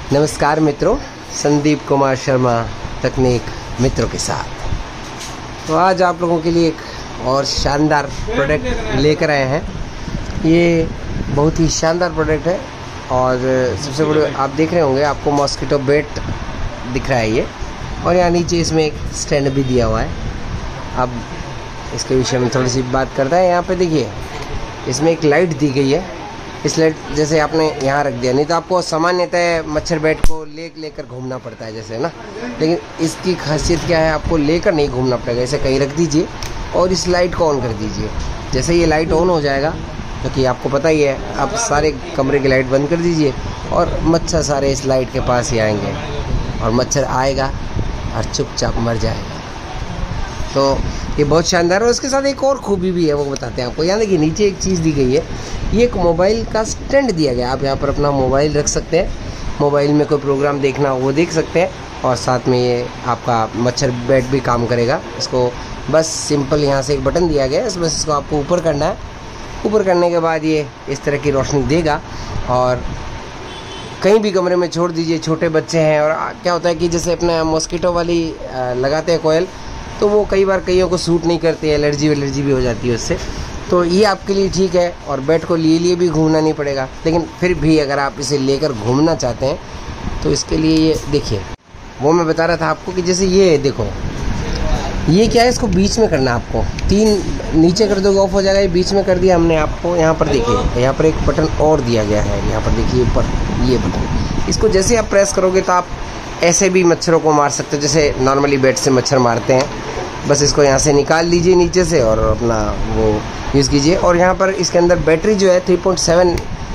नमस्कार मित्रों, संदीप कुमार शर्मा तकनीक मित्रों के साथ। तो आज आप लोगों के लिए एक और शानदार प्रोडक्ट लेकर आए हैं। ये बहुत ही शानदार प्रोडक्ट है और सबसे बड़े आप देख रहे होंगे, आपको मॉस्किटो बेट दिख रहा है ये, और यहाँ नीचे इसमें एक स्टैंड भी दिया हुआ है। अब इसके विषय में थोड़ी सी बात करता है। यहाँ पे देखिए, इसमें एक लाइट दी गई है। इस लाइट जैसे आपने यहाँ रख दिया, नहीं तो आपको सामान्यतः मच्छर बैट को लेकर घूमना पड़ता है जैसे ना, लेकिन इसकी खासियत क्या है, आपको लेकर नहीं घूमना पड़ेगा। इसे कहीं रख दीजिए और इस लाइट को ऑन कर दीजिए। जैसे ये लाइट ऑन हो जाएगा, क्योंकि आपको पता ही है, आप सारे कमरे की लाइट बंद कर दीजिए और मच्छर सारे इस लाइट के पास ही आएंगे और मच्छर आएगा और चुपचाप मर जाएगा। तो ये बहुत शानदार है। और उसके साथ एक और खूबी भी है, वो बताते हैं आपको। यहाँ देखिए, नीचे एक चीज़ दी गई है, ये एक मोबाइल का स्टैंड दिया गया है। आप यहाँ पर अपना मोबाइल रख सकते हैं, मोबाइल में कोई प्रोग्राम देखना हो वो देख सकते हैं, और साथ में ये आपका मच्छर बैट भी काम करेगा। इसको बस सिंपल यहाँ से एक बटन दिया गया है, बस इसको आपको ऊपर करना है। ऊपर करने के बाद ये इस तरह की रोशनी देगा और कहीं भी कमरे में छोड़ दीजिए। छोटे बच्चे हैं, और क्या होता है कि जैसे अपने मॉस्किटो वाली लगाते हैं कोयल, तो वो कई बार कईयों को सूट नहीं करती है, एलर्जी भी हो जाती है उससे। तो ये आपके लिए ठीक है, और बैट को लिए भी घूमना नहीं पड़ेगा। लेकिन फिर भी अगर आप इसे लेकर घूमना चाहते हैं तो इसके लिए ये देखिए, वो मैं बता रहा था आपको कि जैसे ये देखो, ये क्या है, इसको बीच में करना है आपको। 3 नीचे कर दोगे ऑफ हो जाएगा, ये बीच में कर दिया हमने आपको। यहाँ पर देखिए, यहाँ पर एक बटन और दिया गया है, यहाँ पर देखिए ऊपर ये बटन। इसको जैसे आप प्रेस करोगे तो आप ऐसे भी मच्छरों को मार सकते हो, जैसे नॉर्मली बैट से मच्छर मारते हैं। बस इसको यहाँ से निकाल लीजिए नीचे से और अपना वो यूज़ कीजिए। और यहाँ पर इसके अंदर बैटरी जो है 3.7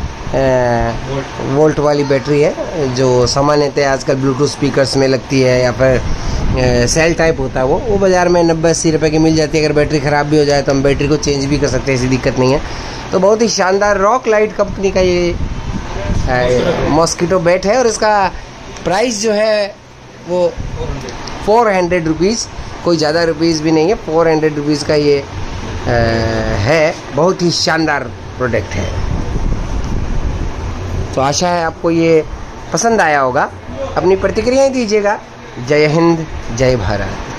वोल्ट वाली बैटरी है, जो सामान्यतः आजकल ब्लूटूथ स्पीकर्स में लगती है, या फिर सेल टाइप होता है वो बाज़ार में 90-80 रुपये की मिल जाती है। अगर बैटरी ख़राब भी हो जाए तो हम बैटरी को चेंज भी कर सकते हैं, ऐसी दिक्कत नहीं है। तो बहुत ही शानदार रॉक लाइट कंपनी का ये मॉस्किटो बैट है, और इसका प्राइस जो है वो 400 रुपीज़, कोई ज़्यादा रुपीज़ भी नहीं है। 400 रुपीज़ का ये है। बहुत ही शानदार प्रोडक्ट है। तो आशा है आपको ये पसंद आया होगा। अपनी प्रतिक्रियाएं दीजिएगा। जय हिंद, जय भारत।